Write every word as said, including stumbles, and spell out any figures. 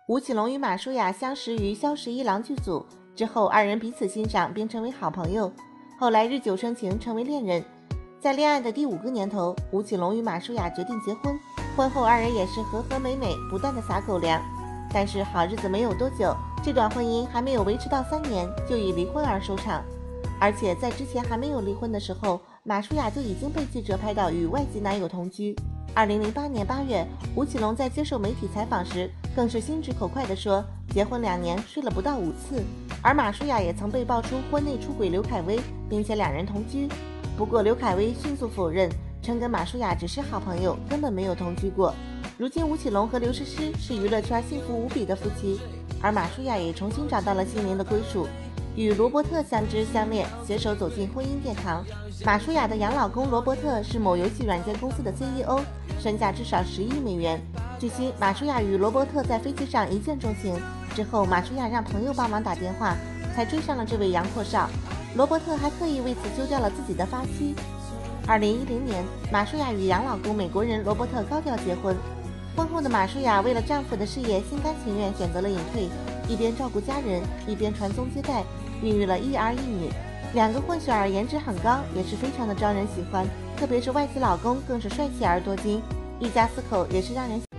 吴奇隆与马舒雅相识于《萧十一郎》剧组，之后二人彼此欣赏并成为好朋友，后来日久生情，成为恋人。在恋爱的第五个年头，吴奇隆与马舒雅决定结婚，婚后二人也是和和美美，不断的撒狗粮。但是好日子没有多久，这段婚姻还没有维持到三年，就以离婚而收场。而且在之前还没有离婚的时候，马舒雅就已经被记者拍到与外籍男友同居。二零零八年八月，吴奇隆在接受媒体采访时，更是心直口快地说，结婚两年睡了不到五次。而马舒雅也曾被爆出婚内出轨刘恺威，并且两人同居。不过刘恺威迅速否认，称跟马舒雅只是好朋友，根本没有同居过。如今吴奇隆和刘诗诗是娱乐圈幸福无比的夫妻，而马舒雅也重新找到了心灵的归属，与罗伯特相知相恋，携手走进婚姻殿堂。马舒雅的养老公罗伯特是某游戏软件公司的 C E O， 身价至少十亿美元。据悉，马舒雅与罗伯特在飞机上一见钟情，之后马舒雅让朋友帮忙打电话，才追上了这位洋阔少。罗伯特还特意为此休掉了自己的发妻。二零一零年，马舒雅与养老公美国人罗伯特高调结婚。婚后的马舒雅为了丈夫的事业，心甘情愿选择了隐退，一边照顾家人，一边传宗接代，孕育了一儿一女。两个混血儿颜值很高，也是非常的招人喜欢，特别是外籍老公更是帅气而多金，一家四口也是让人